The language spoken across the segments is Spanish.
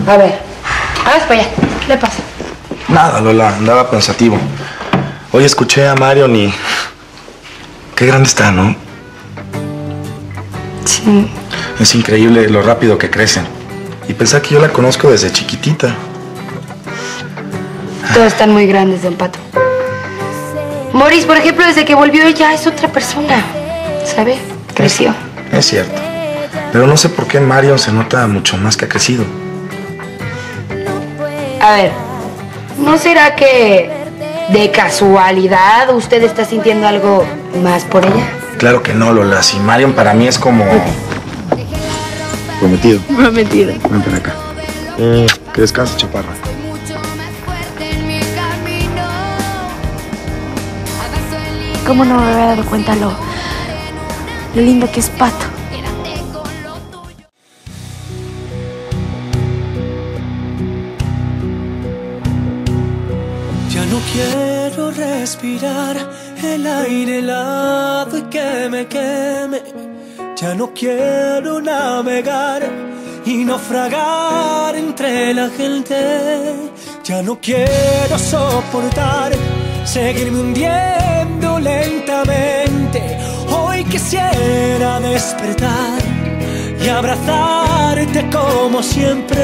A ver, haz para allá. ¿Qué le pasa? Nada, Lola, andaba pensativo. Hoy escuché a Marion y... Qué grande está, ¿no? Sí. Es increíble lo rápido que crecen. Y pensar que yo la conozco desde chiquitita. Todos están muy grandes, don Pato. Maurice, por ejemplo, desde que volvió ella es otra persona. ¿Sabe? Creció. Es cierto. Pero no sé por qué Marion se nota mucho más que ha crecido. A ver, ¿no será que de casualidad usted está sintiendo algo más por ella? Claro que no, Lola. Si Marion para mí es como... Prometido. Prometido. Ven para acá. Que descanse, chaparra. ¿Cómo no me había dado cuenta lo lindo que es Pato? Ya no quiero respirar el aire helado y que me queme. Ya no quiero navegar y naufragar entre la gente. Ya no quiero soportar seguirme hundiendo lentamente. Hoy quisiera despertar y abrazarte como siempre.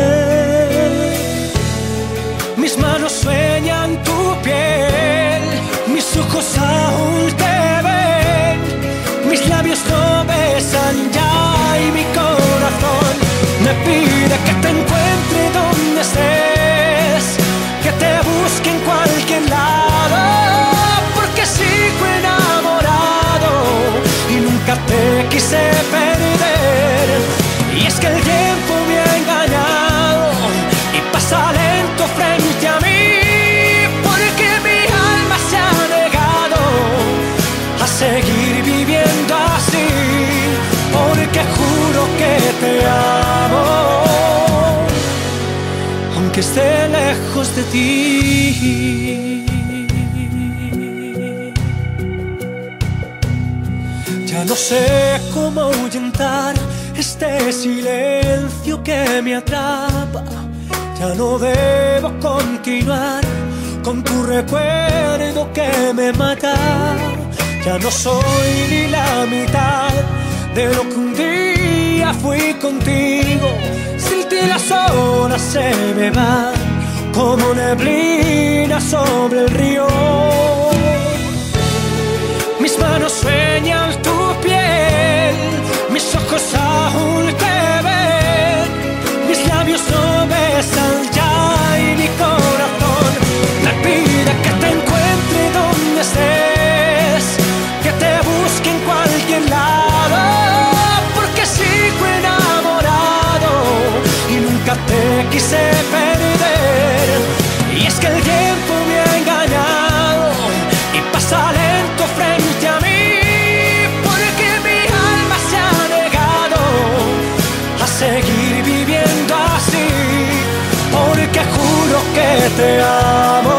Mis manos sueñan tu piel, mis ojos aún te ven, mis labios no besan ya y mi corazón me pide que te encuentre donde estés, que te busque en cualquier lado, porque sigo enamorado y nunca te quise perder. Y es que el tiempo me ha engañado y pasa lento frente a mí, porque mi alma se ha negado a seguir viviendo así, porque juro que te amo, aunque esté lejos de ti. Ya no sé cómo ahuyentar este silencio que me atrapa. Ya no debo continuar con tu recuerdo que me mata. Ya no soy ni la mitad de lo que un día fui contigo. Sin ti las horas se me van como neblina sobre el río. Mis manos sueñan tu piel, mis ojos aún te ven, mis labios no besan ya y mi corazón me pide que te encuentre donde estés, que te busque en cualquier lado, porque sigo enamorado y nunca te quise perder. Y es que el tiempo me ha engañado y pasa lento frente a mí, porque mi alma se ha negado a seguir viviendo así, porque juro que te amo,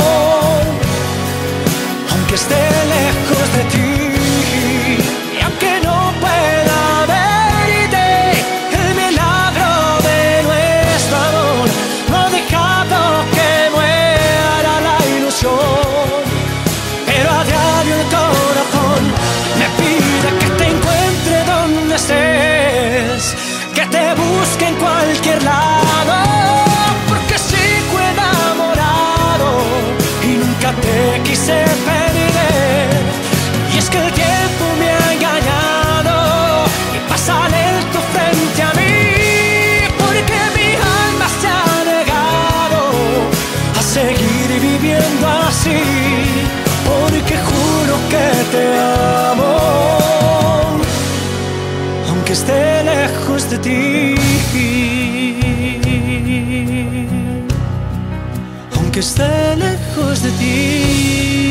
aunque esté lejos de ti. Y aunque no pueda verte, el milagro de nuestro amor no ha dejado que muera la ilusión. Pero a diario el corazón me pide que te encuentre donde estés, que te busque en cualquier lado, porque sigo enamorado y nunca te quise perder. Y es que el tiempo me ha engañado y pasa lento frente a mí, porque mi alma se ha negado a seguir viviendo así, porque juro que te amo, aunque esté lejos de ti, aunque esté lejos de ti.